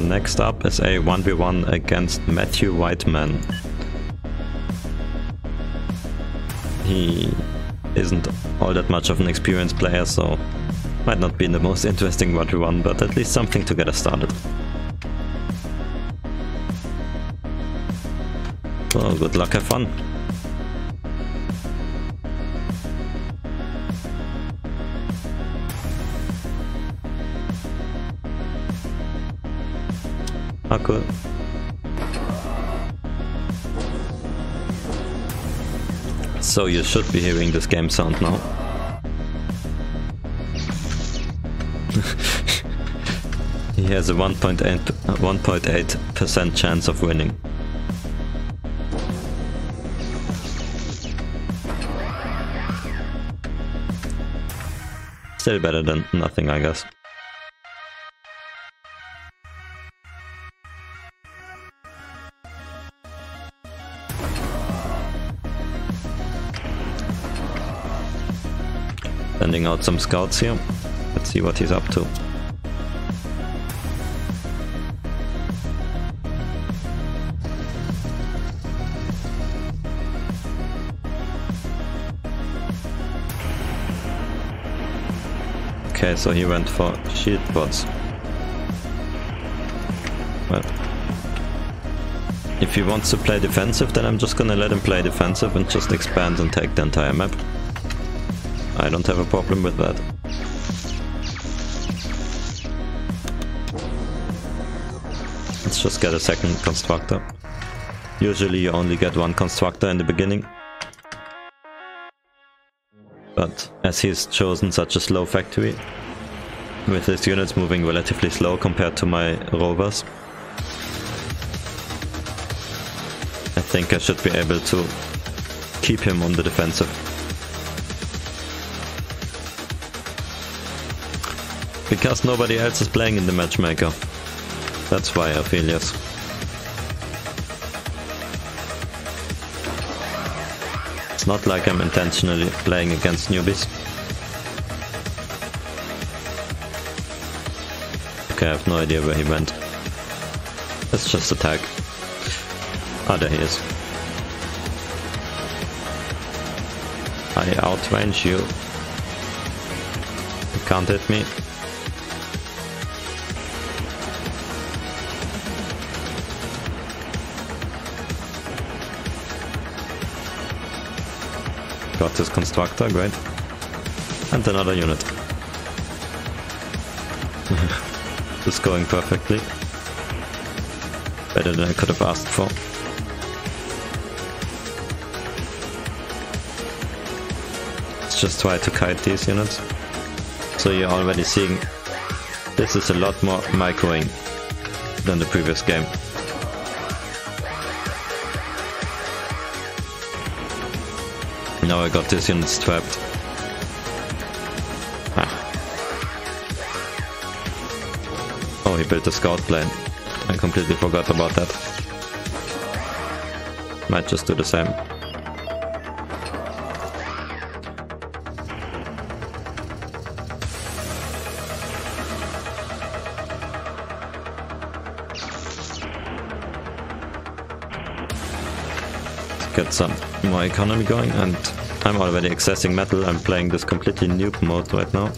Next up is a 1v1 against Matthew Whiteman. He isn't all that much of an experienced player, so might not be the most interesting 1v1, but at least something to get us started. So good luck, have fun. Ah, cool. So you should be hearing this game sound now. He has a 1.8% chance of winning. Still better than nothing, I guess. Sending out some scouts here. Let's see what he's up to. Okay, so he went for shield bots. Well, if he wants to play defensive, then I'm just gonna let him play defensive and just expand and take the entire map. I don't have a problem with that. Let's just get a second constructor. Usually you only get one constructor in the beginning. But as he's chosen such a slow factory, with his units moving relatively slow compared to my rovers, I think I should be able to keep him on the defensive. Because nobody else is playing in the matchmaker. That's why I feel yes. It's not like I'm intentionally playing against newbies. Okay, I have no idea where he went. Let's just attack. Ah, there he is. I outrange you. You can't hit me. Got this constructor, great. And another unit. This is going perfectly. Better than I could have asked for. Let's just try to kite these units. So you're already seeing this is a lot more microing than the previous game. Now I got this unit trapped. Ah. Oh, he built a scout plane. I completely forgot about that. Might just do the same. Let's get some more economy going, and I'm already accessing metal. I'm playing this completely noob mode right now.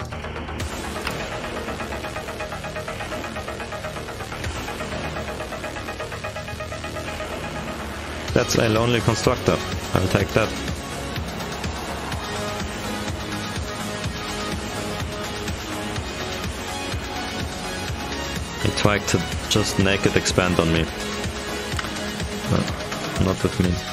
That's a lonely constructor. I'll take that. He tried to just naked expand on me. No, not with me.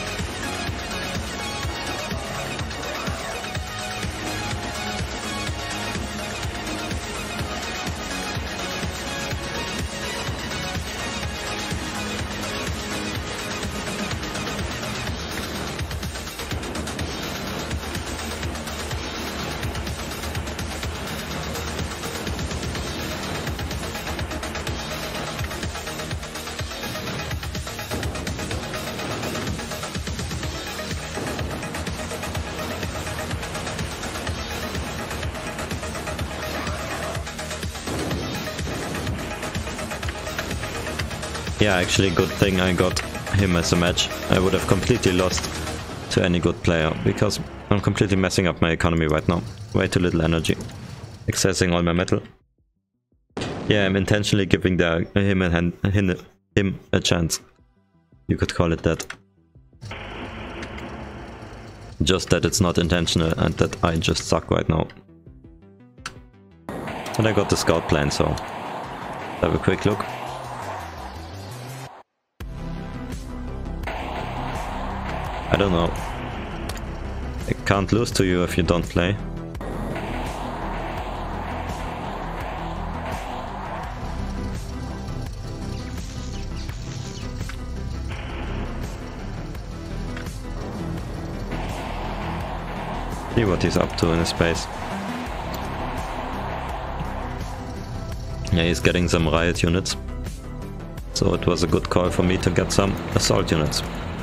Yeah, actually good thing I got him as a match. I would have completely lost to any good player, because I'm completely messing up my economy right now. Way too little energy. Accessing all my metal. Yeah, I'm intentionally giving him a chance. You could call it that. Just that it's not intentional and that I just suck right now. But I got the scout plan, so have a quick look. I don't know. I can't lose to you if you don't play. See what he's up to in his base. Yeah, he's getting some riot units. So it was a good call for me to get some assault units.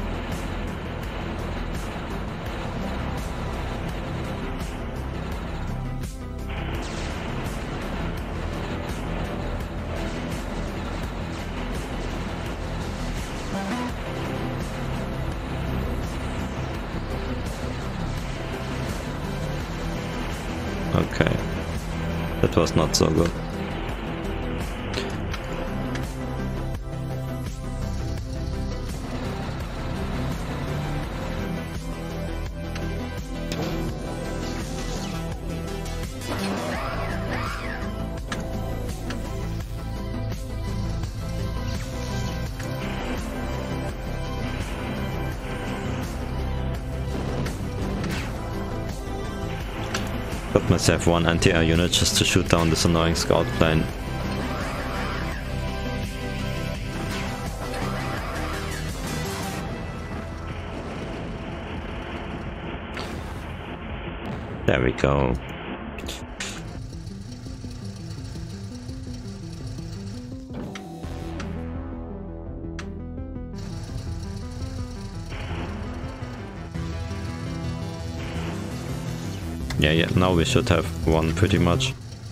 Okay, that was not so good. Got myself one anti-air unit just to shoot down this annoying scout plane. There we go. Yeah, now we should have one pretty much.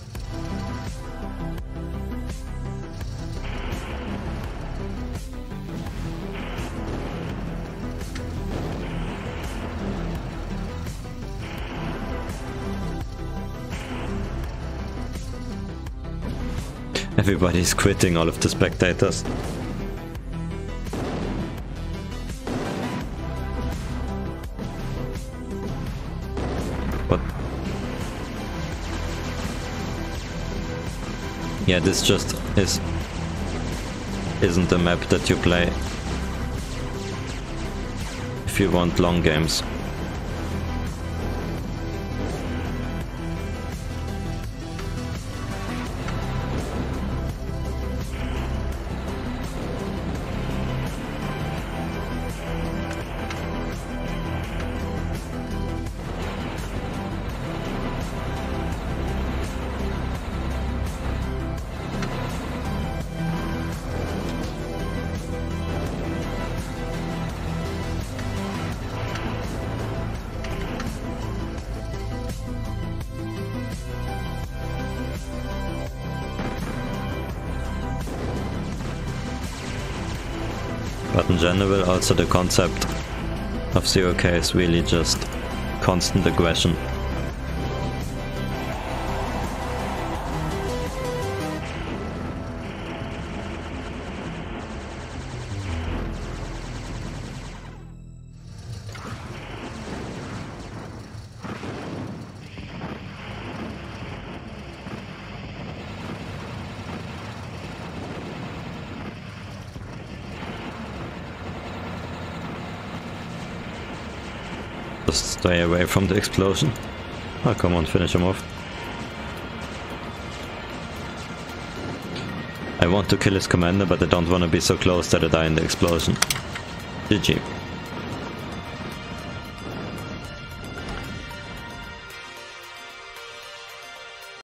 Everybody's quitting, all of the spectators. What? Yeah, this just isn't a map that you play if you want long games. But in general, also the concept of 0k is really just constant aggression. Just stay away from the explosion. Oh, come on, finish him off. I want to kill his commander, but I don't want to be so close that I die in the explosion. GG.